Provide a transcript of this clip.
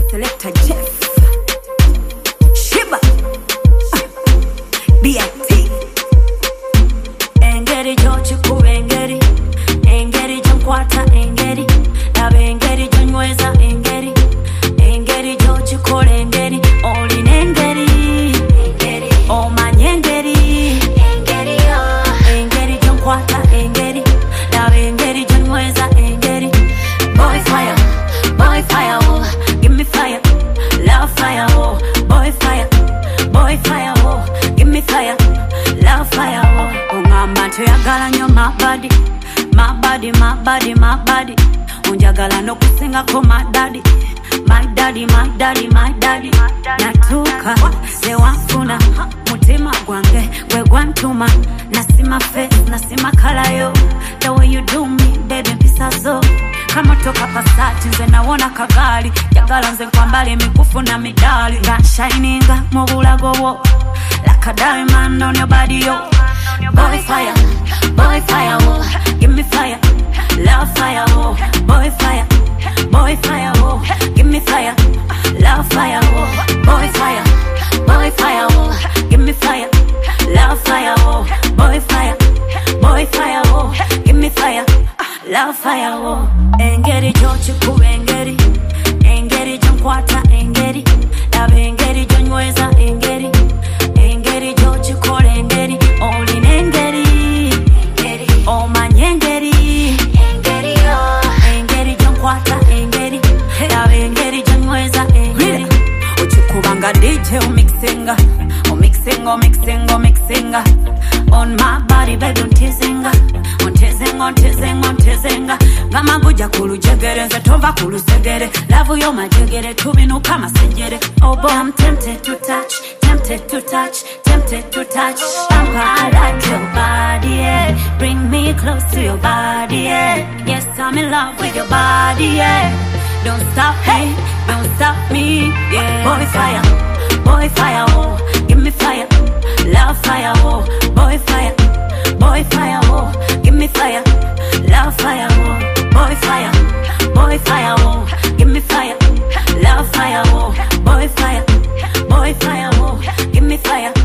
Selector Jeff Shiba BIT Engeri George Engeri Engeri Jonkwata Engeri Labe Engeri Jonyweza Engeri Engeri George Engeri Oli Engeri Engeri Omanye Engeri Engeri Engeri Jonkwata Engeri Labe Engeri Jonyweza Engeri Boy fire oh, give me fire, love fire oh, boy fire oh, give me fire, love fire oh. Ungamba tuyagala nyo my body, unjagala no kusinga ko my daddy, natuka sewafuna mutima gwange gwe gwantuma nasima face nasima color yo. The way you do me baby pisazo kama toka pasati nze nawona kagali jagala nze kwambale mikufu na medali nga shininga mu bulago wo like a diamond on your body yo. Boy fire oh, give me fire, love fire oh, boy fire oh, give me fire, love fire oh, boy fire oh, give me fire, love fire oh, boy fire oh, give me fire, love fire oh. Engeri George Engeri Engeri Jonkwata Engeri Labe Engeri Jonyweza Engeri Engeri George Engeri Oli Engeri Engeri Omanye Engeri Engeri Engeri Jonkwata Engeri Labe Engeri Jonyweza Engeri Uchikubanga DJ umixinga on my body baby untizinga ontezenga Gama guja kulujegere nze tova kulusegere Lavu yo majegere tubinu kama senjere. Oh boy I'm tempted to touch I like your body yeah. Bring me close to your body yeah. Yes I'm in love with your body yeah. Don't stop me yeah. Boy fire oh, give me fire, love fire oh, boy fire oh, give me fire, love fire oh, boy fire oh, give me fire, love fire oh, boy fire oh, give me fire,